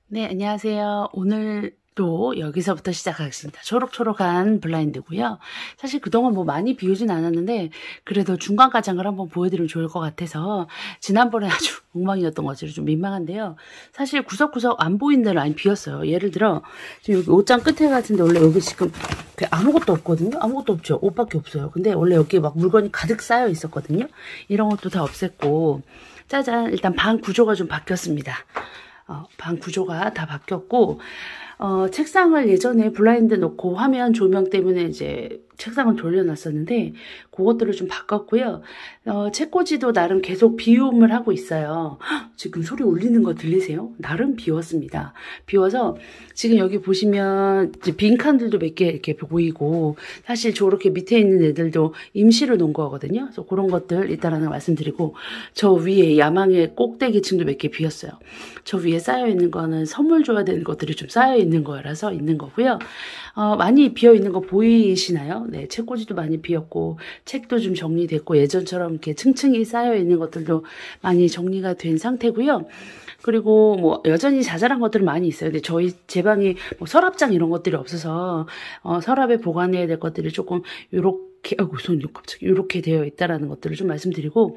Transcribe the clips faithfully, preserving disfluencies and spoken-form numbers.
네, 안녕하세요. 오늘도 여기서부터 시작하겠습니다. 초록초록한 블라인드고요. 사실 그동안 뭐 많이 비우진 않았는데 그래도 중간 가장을 한번 보여드리면 좋을 것 같아서 지난번에 아주 엉망이었던 것이 좀 민망한데요. 사실 구석구석 안 보이는 데를 많이 비웠어요. 예를 들어 지금 여기 옷장 끝에 같은데 원래 여기 지금 아무것도 없거든요. 아무것도 없죠. 옷밖에 없어요. 근데 원래 여기 막 물건이 가득 쌓여 있었거든요. 이런 것도 다 없앴고 짜잔, 일단 방 구조가 좀 바뀌었습니다. 어, 방 구조가 다 바뀌었고, 어, 책상을 예전에 블라인드 놓고 화면 조명 때문에 이제 책상을 돌려놨었는데, 그것들을 좀 바꿨고요. 어, 책꽂이도 나름 계속 비움을 하고 있어요. 헉, 지금 소리 울리는 거 들리세요? 나름 비웠습니다. 비워서 지금 여기 보시면 이제 빈 칸들도 몇 개 이렇게 보이고, 사실 저렇게 밑에 있는 애들도 임시로 놓은 거거든요. 그래서 그런 것들 일단 하나 말씀드리고, 저 위에 야망의 꼭대기층도 몇 개 비었어요. 저 위에 쌓여있는 거는 선물 줘야 되는 것들이 좀 쌓여있는 거라서 있는 거고요. 어, 많이 비어있는 거 보이시나요? 네, 책꽂이도 많이 비었고, 책도 좀 정리됐고, 예전처럼 이렇게 층층이 쌓여있는 것들도 많이 정리가 된 상태고요. 그리고 뭐 여전히 자잘한 것들은 많이 있어요. 근데 저희 제 방이 뭐 서랍장 이런 것들이 없어서 어, 서랍에 보관해야 될 것들이 조금 요렇게 아이고 손이 갑자기 요렇게 되어 있다라는 것들을 좀 말씀드리고,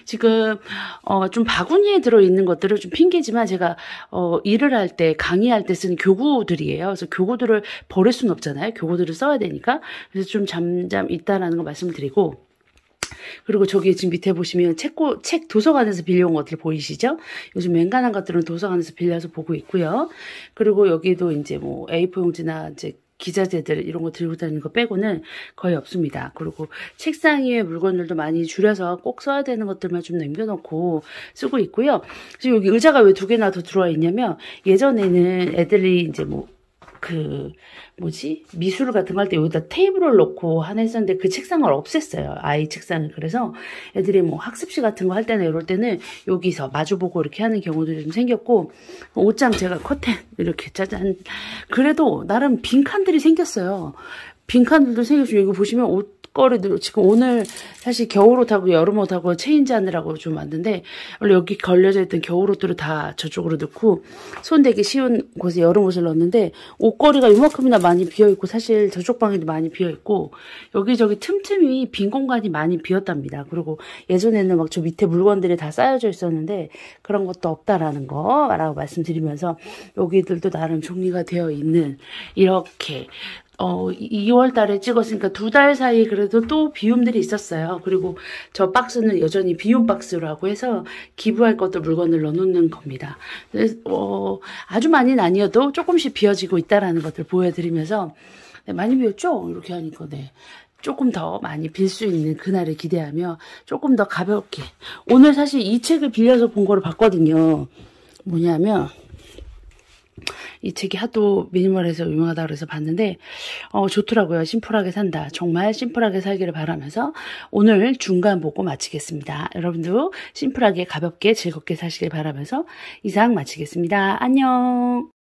지금 어, 좀 바구니에 들어 있는 것들은 좀 핑계지만 제가 어, 일을 할 때 강의할 때 쓰는 교구들이에요. 그래서 교구들을 버릴 수는 없잖아요. 교구들을 써야 되니까. 그래서 좀 잠잠 있다라는 거 말씀드리고, 그리고 저기 지금 밑에 보시면 책고, 책 도서관에서 빌려온 것들 보이시죠? 요즘 웬간한 것들은 도서관에서 빌려서 보고 있고요. 그리고 여기도 이제 뭐 에이포 용지나 이제 기자재들 이런 거 들고 다니는 거 빼고는 거의 없습니다. 그리고 책상 위에 물건들도 많이 줄여서 꼭 써야 되는 것들만 좀 남겨놓고 쓰고 있고요. 지금 여기 의자가 왜 두 개나 더 들어와 있냐면, 예전에는 애들이 이제 뭐 그 뭐지 미술 같은 거 할 때 여기다 테이블을 놓고 하나 했었는데 그 책상을 없앴어요. 아이 책상을. 그래서 애들이 뭐 학습시 같은 거 할 때나 이럴 때는 여기서 마주보고 이렇게 하는 경우들이 좀 생겼고, 옷장 제가 커튼 이렇게 짜잔, 그래도 나름 빈칸들이 생겼어요. 빈칸들도 생겼고, 여기 보시면 옷걸이들 지금 오늘 사실 겨울옷하고 여름옷하고 체인지 하느라고 좀 왔는데, 원래 여기 걸려져 있던 겨울옷들을 다 저쪽으로 넣고 손대기 쉬운 곳에 여름옷을 넣었는데 옷걸이가 이만큼이나 많이 비어있고, 사실 저쪽 방에도 많이 비어있고 여기저기 틈틈이 빈 공간이 많이 비었답니다. 그리고 예전에는 막 저 밑에 물건들이 다 쌓여져 있었는데 그런 것도 없다라는 거라고 말씀드리면서, 여기들도 나름 정리가 되어 있는, 이렇게 어, 이월 달에 찍었으니까 두 달 사이 그래도 또 비움들이 있었어요. 그리고 저 박스는 여전히 비움 박스라고 해서 기부할 것도 물건을 넣어놓는 겁니다. 그래서 어, 아주 많이는 아니어도 조금씩 비어지고 있다라는 것들 보여드리면서, 네, 많이 비었죠? 이렇게 하니까 네. 조금 더 많이 빌 수 있는 그날을 기대하며 조금 더 가볍게, 오늘 사실 이 책을 빌려서 본 거를 봤거든요. 뭐냐면 이 책이 하도 미니멀해서 유명하다고 그래서 봤는데 어, 좋더라고요. 심플하게 산다. 정말 심플하게 살기를 바라면서 오늘 중간 보고 마치겠습니다. 여러분도 심플하게 가볍게 즐겁게 사시길 바라면서 이상 마치겠습니다. 안녕.